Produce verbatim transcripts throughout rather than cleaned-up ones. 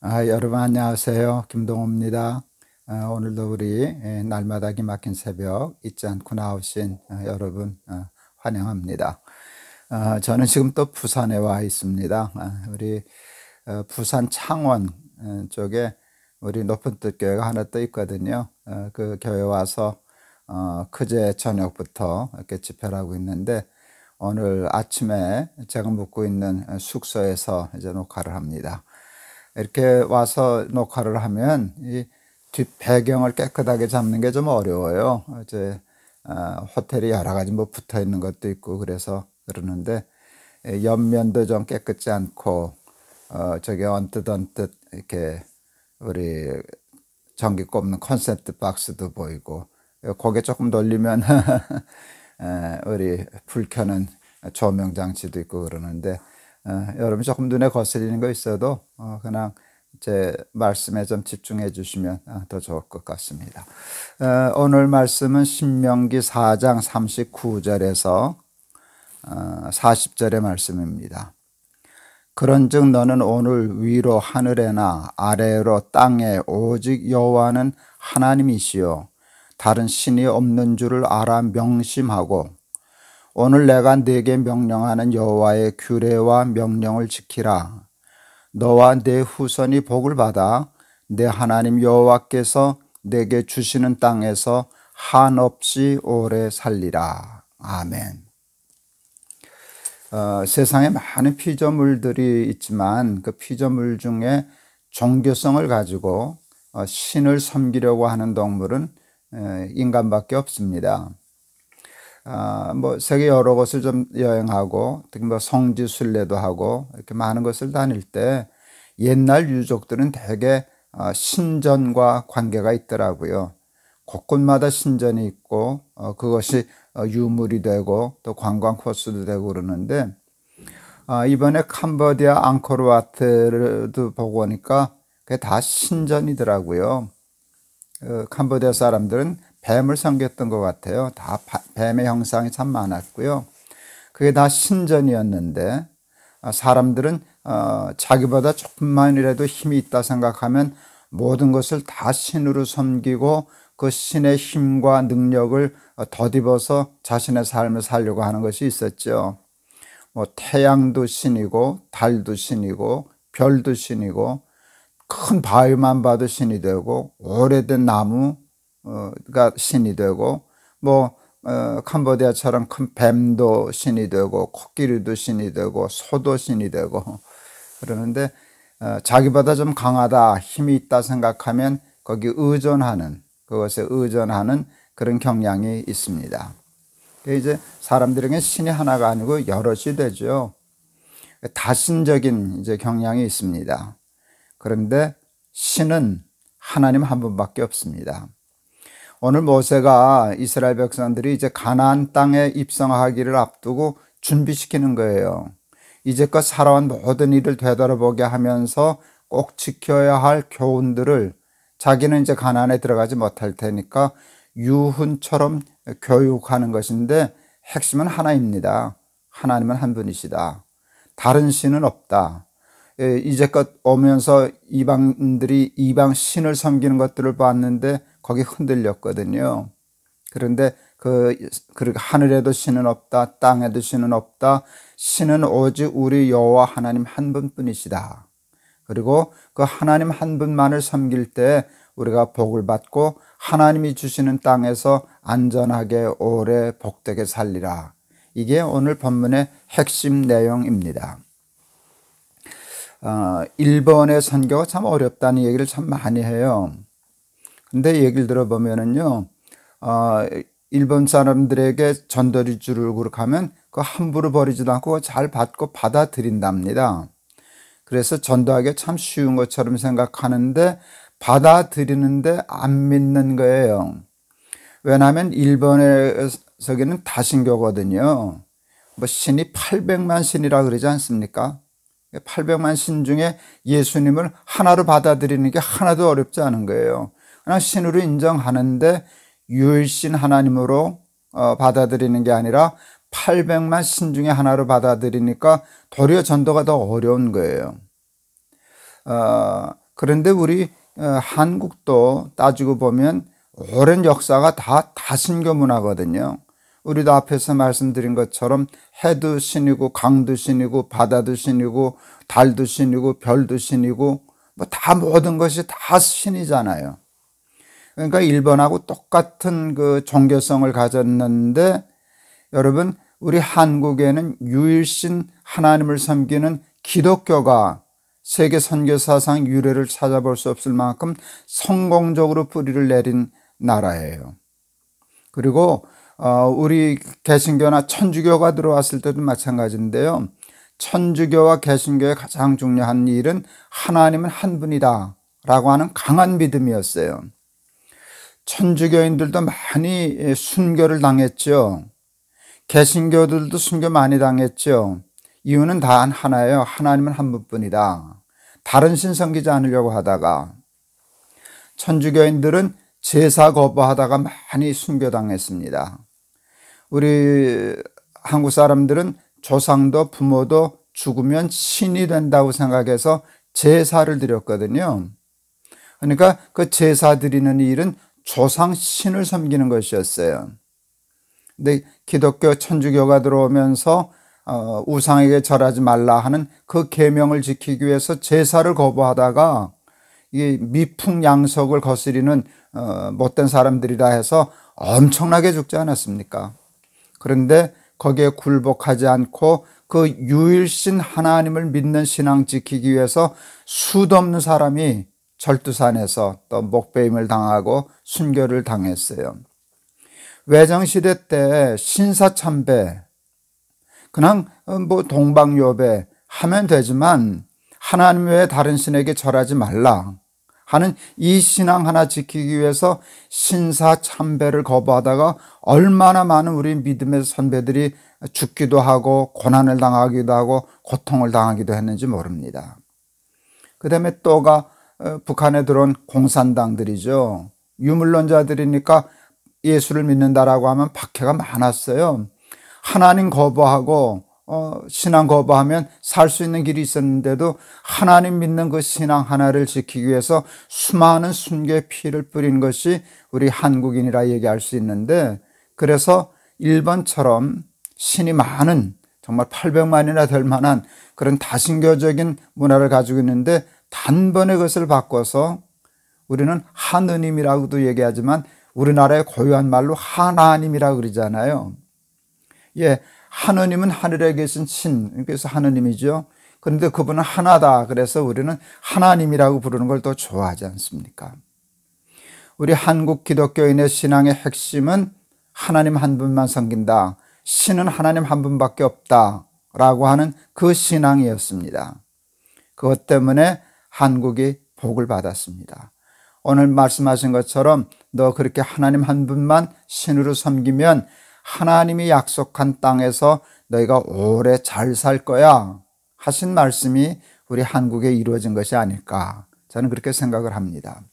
아, 여러분 안녕하세요. 김동호입니다. 아, 오늘도 우리 에, 날마다 기막힌 새벽 잊지 않고 나오신 아, 여러분 아, 환영합니다. 아, 저는 지금 또 부산에 와 있습니다. 아, 우리 어, 부산 창원 어, 쪽에 우리 높은 뜻 교회가 하나 또 있거든요. 어, 그 교회 와서 어, 그제 저녁부터 이렇게 집회를 하고 있는데 오늘 아침에 제가 묵고 있는 숙소에서 이제 녹화를 합니다. 이렇게 와서 녹화를 하면 이 뒷 배경을 깨끗하게 잡는 게 좀 어려워요. 이제 어, 호텔이 여러 가지 뭐 붙어 있는 것도 있고 그래서 그러는데 옆면도 좀 깨끗지 않고 어, 저기 언뜻 언뜻 이렇게 우리 전기 꼽는 콘센트 박스도 보이고 고개 조금 돌리면 우리 불 켜는 조명 장치도 있고 그러는데 어, 여러분 조금 눈에 거슬리는 거 있어도 어, 그냥 제 말씀에 좀 집중해 주시면 어, 더 좋을 것 같습니다. 어, 오늘 말씀은 신명기 사 장 삼십구 절에서 어, 사십 절의 말씀입니다. 그런즉 너는 오늘 위로 하늘에나 아래로 땅에 오직 여호와는 하나님이시요 다른 신이 없는 줄을 알아 명심하고 오늘 내가 네게 명령하는 여호와의 규례와 명령을 지키라. 너와 네 후손이 복을 받아 내 하나님 여호와께서 내게 주시는 땅에서 한없이 오래 살리라. 아멘. 어, 세상에 많은 피조물들이 있지만 그 피조물 중에 종교성을 가지고 어, 신을 섬기려고 하는 동물은 에, 인간밖에 없습니다. 아, 뭐 세계 여러 곳을 좀 여행하고 특히 뭐 성지 순례도 하고 이렇게 많은 것을 다닐 때 옛날 유족들은 대개 어, 신전과 관계가 있더라고요. 곳곳마다 신전이 있고 어, 그것이 어, 유물이 되고 또 관광 코스도 되고 그러는데 어, 이번에 캄보디아 앙코르와트도 보고 오니까 그게 다 신전이더라고요. 어, 캄보디아 사람들은 뱀을 섬겼던 것 같아요. 다 뱀의 형상이 참 많았고요. 그게 다 신전이었는데 사람들은 어, 자기보다 조금만이라도 힘이 있다 생각하면 모든 것을 다 신으로 섬기고 그 신의 힘과 능력을 덧입어서 자신의 삶을 살려고 하는 것이 있었죠. 뭐 태양도 신이고 달도 신이고 별도 신이고 큰 바위만 봐도 신이 되고 오래된 나무가 신이 되고 뭐 어, 캄보디아처럼 큰 뱀도 신이 되고 코끼리도 신이 되고 소도 신이 되고 그러는데 어, 자기보다 좀 강하다 힘이 있다 생각하면 거기 의존하는 그것에 의존하는 그런 경향이 있습니다. 이제 사람들에게 신이 하나가 아니고 여럿이 되죠. 다신적인 이제 경향이 있습니다. 그런데 신은 하나님 한 분밖에 없습니다. 오늘 모세가 이스라엘 백성들이 이제 가나안 땅에 입성하기를 앞두고 준비시키는 거예요. 이제껏 살아온 모든 일을 되돌아보게 하면서 꼭 지켜야 할 교훈들을 자기는 이제 가나안에 들어가지 못할 테니까 유훈처럼 교육하는 것인데 핵심은 하나입니다. 하나님은 한 분이시다. 다른 신은 없다. 이제껏 오면서 이방인들이 이방 신을 섬기는 것들을 봤는데 거기 흔들렸거든요. 그런데 그, 그 하늘에도 신은 없다, 땅에도 신은 없다. 신은 오직 우리 여호와 하나님 한 분뿐이시다. 그리고 그 하나님 한 분만을 섬길 때 우리가 복을 받고 하나님이 주시는 땅에서 안전하게 오래 복되게 살리라. 이게 오늘 본문의 핵심 내용입니다. 어, 일본의 선교가 참 어렵다는 얘기를 참 많이 해요. 근데 얘기를 들어보면은요, 어, 일본 사람들에게 전도리 줄을 그렇게 하면 그 함부로 버리지도 않고 잘 받고 받아들인답니다. 그래서 전도하기 참 쉬운 것처럼 생각하는데 받아들이는데 안 믿는 거예요. 왜냐하면 일본에서기는 다신교거든요. 뭐 신이 팔백만 신이라 그러지 않습니까? 팔백만 신 중에 예수님을 하나로 받아들이는 게 하나도 어렵지 않은 거예요. 그냥 신으로 인정하는데 유일신 하나님으로 받아들이는 게 아니라 팔백만 신 중에 하나로 받아들이니까 도리어 전도가 더 어려운 거예요. 어, 그런데 우리 한국도 따지고 보면 오랜 역사가 다 다신교 문화거든요. 우리도 앞에서 말씀드린 것처럼 해도 신이고 강도 신이고 바다도 신이고 달도 신이고 별도 신이고 뭐 다 모든 것이 다 신이잖아요. 그러니까 일본하고 똑같은 그 종교성을 가졌는데, 여러분 우리 한국에는 유일신 하나님을 섬기는 기독교가 세계 선교사상 유래를 찾아볼 수 없을 만큼 성공적으로 뿌리를 내린 나라예요. 그리고 우리 개신교나 천주교가 들어왔을 때도 마찬가지인데요. 천주교와 개신교의 가장 중요한 일은 하나님은 한 분이다 라고 하는 강한 믿음이었어요. 천주교인들도 많이 순교를 당했죠. 개신교들도 순교 많이 당했죠. 이유는 단 하나예요. 하나님은 한 분뿐이다. 다른 신 섬기지 않으려고 하다가. 천주교인들은 제사 거부하다가 많이 순교당했습니다. 우리 한국 사람들은 조상도 부모도 죽으면 신이 된다고 생각해서 제사를 드렸거든요. 그러니까 그 제사 드리는 일은 조상 신을 섬기는 것이었어요. 근데 기독교 천주교가 들어오면서 어, 우상에게 절하지 말라 하는 그 계명을 지키기 위해서 제사를 거부하다가 이 미풍양속을 거스리는 어, 못된 사람들이라 해서 엄청나게 죽지 않았습니까? 그런데 거기에 굴복하지 않고 그 유일신 하나님을 믿는 신앙 지키기 위해서 수도 없는 사람이 절두산에서 또 목배임을 당하고 순교를 당했어요. 외정시대 때 신사참배, 그냥 뭐 동방요배 하면 되지만 하나님 외에 다른 신에게 절하지 말라 하는 이 신앙 하나 지키기 위해서 신사참배를 거부하다가 얼마나 많은 우리 믿음의 선배들이 죽기도 하고 고난을 당하기도 하고 고통을 당하기도 했는지 모릅니다. 그 다음에 또가 북한에 들어온 공산당들이죠. 유물론자들이니까 예수를 믿는다라고 하면 박해가 많았어요. 하나님 거부하고 어, 신앙 거부하면 살 수 있는 길이 있었는데도 하나님 믿는 그 신앙 하나를 지키기 위해서 수많은 순교의 피를 뿌린 것이 우리 한국인이라 얘기할 수 있는데, 그래서 일본처럼 신이 많은 정말 팔백만이나 될 만한 그런 다신교적인 문화를 가지고 있는데 단번에 그것을 바꿔서 우리는 하느님이라고도 얘기하지만 우리나라의 고유한 말로 하나님이라고 그러잖아요. 예, 하느님은 하늘에 계신 신, 그래서 하느님이죠. 그런데 그분은 하나다. 그래서 우리는 하나님이라고 부르는 걸 더 좋아하지 않습니까? 우리 한국 기독교인의 신앙의 핵심은 하나님 한 분만 섬긴다. 신은 하나님 한 분밖에 없다. 라고 하는 그 신앙이었습니다. 그것 때문에 한국이 복을 받았습니다. 오늘 말씀하신 것처럼 너 그렇게 하나님 한 분만 신으로 섬기면 하나님이 약속한 땅에서 너희가 오래 잘 살 거야 하신 말씀이 우리 한국에 이루어진 것이 아닐까, 저는 그렇게 생각을 합니다.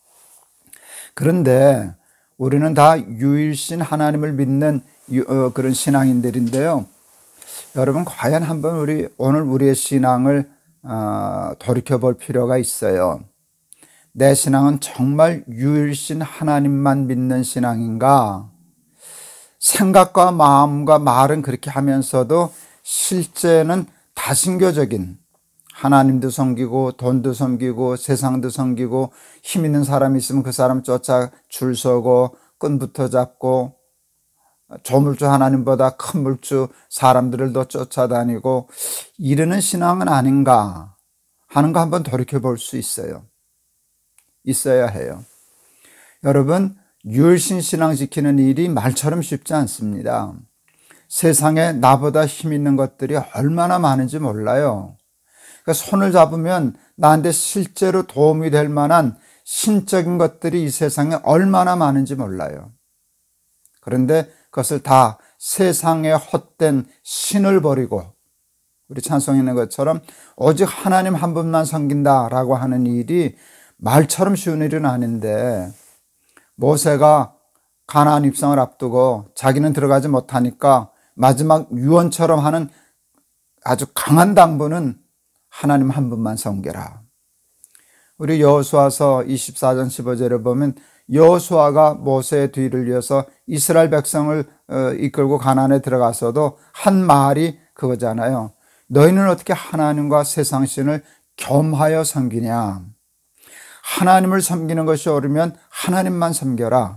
그런데 우리는 다 유일신 하나님을 믿는 그런 신앙인들인데요. 여러분 과연 한번 우리 오늘 우리의 신앙을 돌이켜 볼 필요가 있어요. 내 신앙은 정말 유일신 하나님만 믿는 신앙인가? 생각과 마음과 말은 그렇게 하면서도 실제는 다신교적인, 하나님도 섬기고 돈도 섬기고 세상도 섬기고 힘 있는 사람이 있으면 그 사람 쫓아 줄 서고 끈부터 잡고 조물주 하나님보다 큰 물주 사람들을 더 쫓아다니고 이러는 신앙은 아닌가 하는 거 한번 돌이켜 볼 수 있어요. 있어야 해요. 여러분, 유일신 신앙 지키는 일이 말처럼 쉽지 않습니다. 세상에 나보다 힘 있는 것들이 얼마나 많은지 몰라요. 그러니까 손을 잡으면 나한테 실제로 도움이 될 만한 신적인 것들이 이 세상에 얼마나 많은지 몰라요. 그런데 그것을 다 세상에 헛된 신을 버리고 우리 찬송에 있는 것처럼 오직 하나님 한 분만 섬긴다라고 하는 일이 말처럼 쉬운 일은 아닌데, 모세가 가나안 입성을 앞두고 자기는 들어가지 못하니까 마지막 유언처럼 하는 아주 강한 당부는 하나님 한 분만 섬겨라. 우리 여호수아서 이십사 장 십오 절에 보면 여호수아가 모세의 뒤를 이어서 이스라엘 백성을 이끌고 가나안에 들어가서도 한 말이 그거잖아요. 너희는 어떻게 하나님과 세상 신을 겸하여 섬기냐. 하나님을 섬기는 것이 옳으면 하나님만 섬겨라.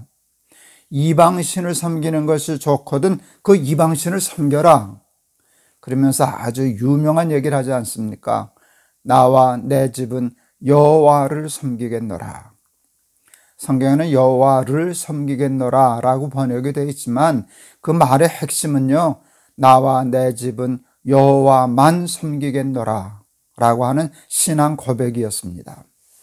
이방신을 섬기는 것이 좋거든 그 이방신을 섬겨라. 그러면서 아주 유명한 얘기를 하지 않습니까? 나와 내 집은 여호와를 섬기겠노라. 성경에는 여호와를 섬기겠노라 라고 번역이 되어 있지만 그 말의 핵심은요, 나와 내 집은 여호와만 섬기겠노라 라고 하는 신앙 고백이었습니다.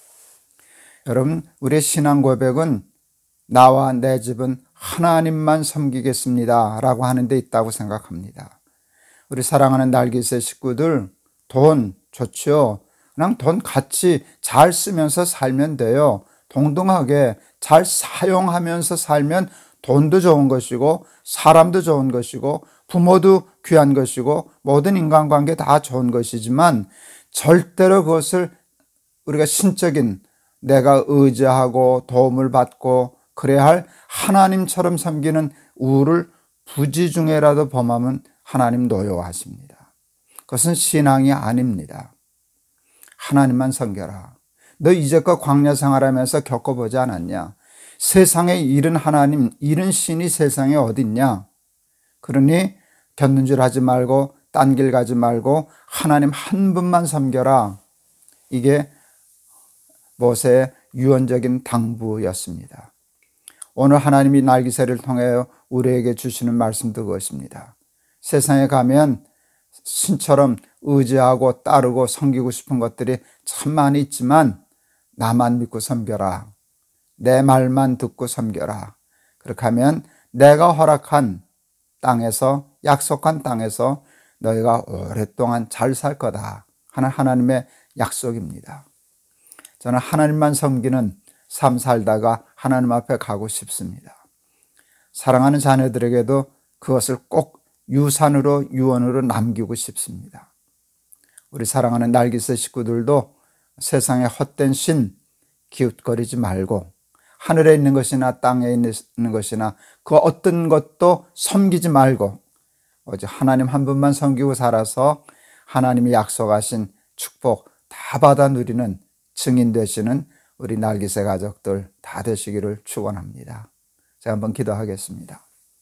여러분, 우리의 신앙 고백은 나와 내 집은 하나님만 섬기겠습니다 라고 하는 데 있다고 생각합니다. 우리 사랑하는 날기세 식구들, 돈 좋죠. 그냥 돈 같이 잘 쓰면서 살면 돼요. 동등하게 잘 사용하면서 살면 돈도 좋은 것이고 사람도 좋은 것이고 부모도 귀한 것이고 모든 인간관계 다 좋은 것이지만 절대로 그것을 우리가 신적인 내가 의지하고 도움을 받고 그래야 할 하나님처럼 섬기는 우를 부지중에라도 범하면 하나님 노여워하십니다. 그것은 신앙이 아닙니다. 하나님만 섬겨라. 너 이제껏 광야 생활하면서 겪어보지 않았냐? 세상에 이른 하나님, 이른 신이 세상에 어딨냐? 그러니 곁눈질 하지 말고 딴 길 가지 말고 하나님 한 분만 섬겨라. 이게 모세의 유언적인 당부였습니다. 오늘 하나님이 날기새를 통해 우리에게 주시는 말씀도 그것입니다. 세상에 가면 신처럼 의지하고 따르고 섬기고 싶은 것들이 참 많이 있지만 나만 믿고 섬겨라. 내 말만 듣고 섬겨라. 그렇게 하면 내가 허락한 땅에서, 약속한 땅에서 너희가 오랫동안 잘 살 거다 하는 하나님의 약속입니다. 저는 하나님만 섬기는 삶 살다가 하나님 앞에 가고 싶습니다. 사랑하는 자녀들에게도 그것을 꼭 유산으로, 유언으로 남기고 싶습니다. 우리 사랑하는 날기새 식구들도 세상에 헛된 신 기웃거리지 말고 하늘에 있는 것이나 땅에 있는 것이나 그 어떤 것도 섬기지 말고 오직 하나님 한 분만 섬기고 살아서 하나님이 약속하신 축복 다 받아 누리는 증인 되시는 우리 날기새 가족들 다 되시기를 축원합니다. 제가 한번 기도하겠습니다.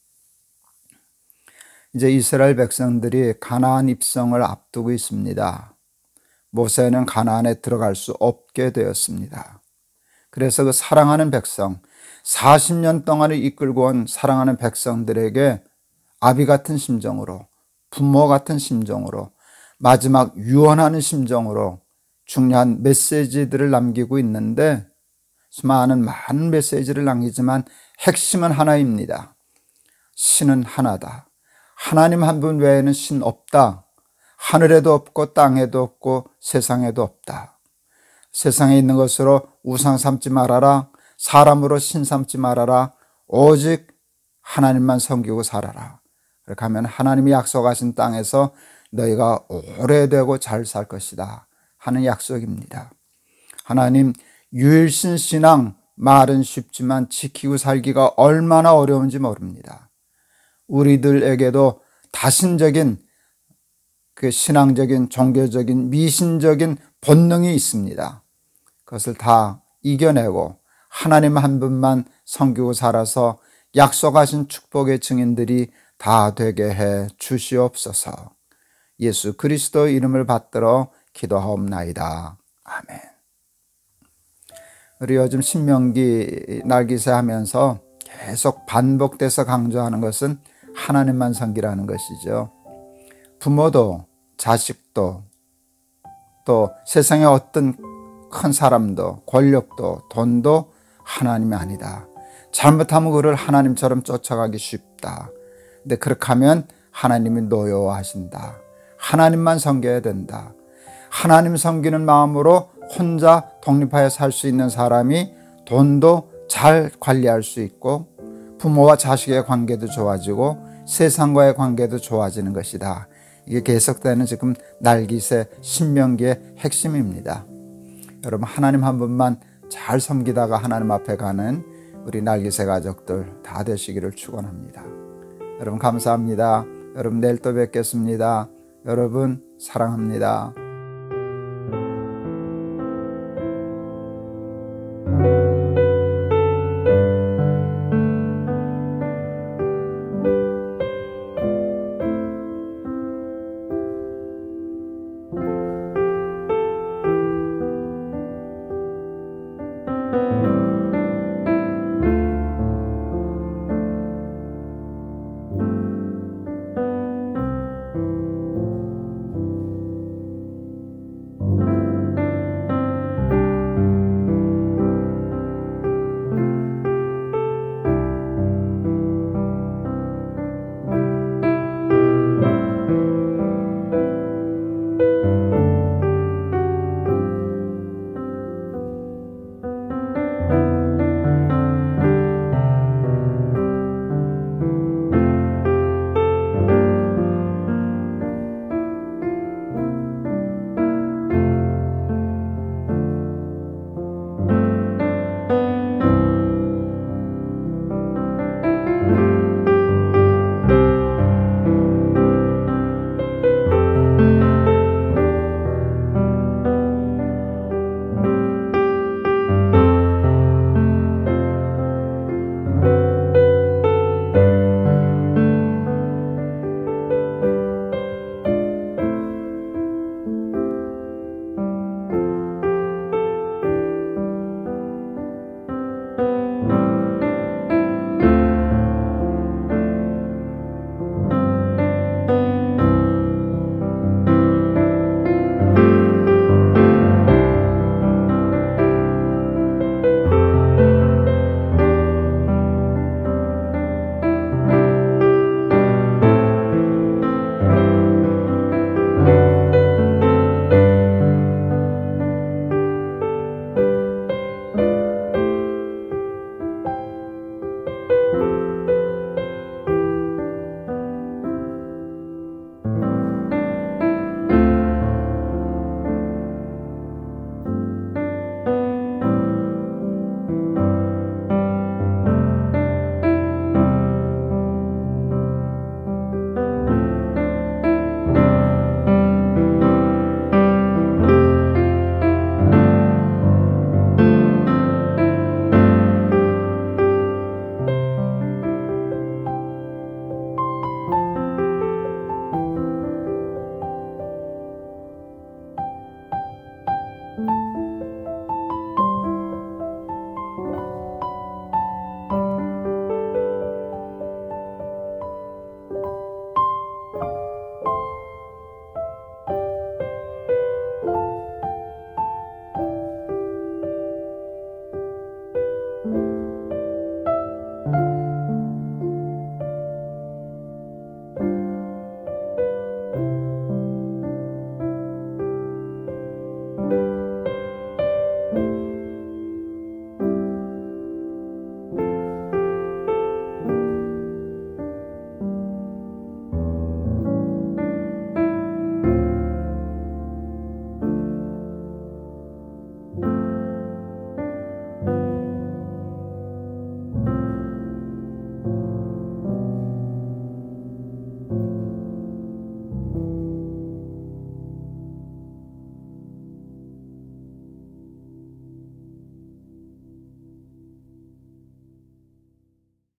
이제 이스라엘 백성들이 가나안 입성을 앞두고 있습니다. 모세는 가나안에 들어갈 수 없게 되었습니다. 그래서 그 사랑하는 백성, 사십 년 동안을 이끌고 온 사랑하는 백성들에게 아비 같은 심정으로, 부모 같은 심정으로, 마지막 유언하는 심정으로 중요한 메시지들을 남기고 있는데 수많은 많은 메시지를 남기지만 핵심은 하나입니다. 신은 하나다. 하나님 한 분 외에는 신 없다. 하늘에도 없고 땅에도 없고 세상에도 없다. 세상에 있는 것으로 우상 삼지 말아라. 사람으로 신 삼지 말아라. 오직 하나님만 섬기고 살아라. 그렇게 하면 하나님이 약속하신 땅에서 너희가 오래되고 잘 살 것이다 하는 약속입니다. 하나님, 유일신 신앙 말은 쉽지만 지키고 살기가 얼마나 어려운지 모릅니다. 우리들에게도 다신적인 그 신앙적인 종교적인 미신적인 본능이 있습니다. 그것을 다 이겨내고 하나님 한 분만 섬기고 살아서 약속하신 축복의 증인들이 다 되게 해 주시옵소서. 예수 그리스도 이름을 받들어 기도하옵나이다. 아멘. 우리 요즘 신명기 날기새 하면서 계속 반복돼서 강조하는 것은 하나님만 섬기라는 것이죠. 부모도 자식도 또 세상의 어떤 큰 사람도 권력도 돈도 하나님이 아니다. 잘못하면 그를 하나님처럼 쫓아가기 쉽다. 근데 그렇게 하면 하나님이 노여워하신다. 하나님만 섬겨야 된다. 하나님 섬기는 마음으로 혼자 독립하여 살 수 있는 사람이 돈도 잘 관리할 수 있고 부모와 자식의 관계도 좋아지고 세상과의 관계도 좋아지는 것이다. 이게 계속되는 지금 날기새 신명기의 핵심입니다. 여러분, 하나님 한 분만 잘 섬기다가 하나님 앞에 가는 우리 날개새 가족들 다 되시기를 축원합니다. 여러분, 감사합니다. 여러분, 내일 또 뵙겠습니다. 여러분, 사랑합니다.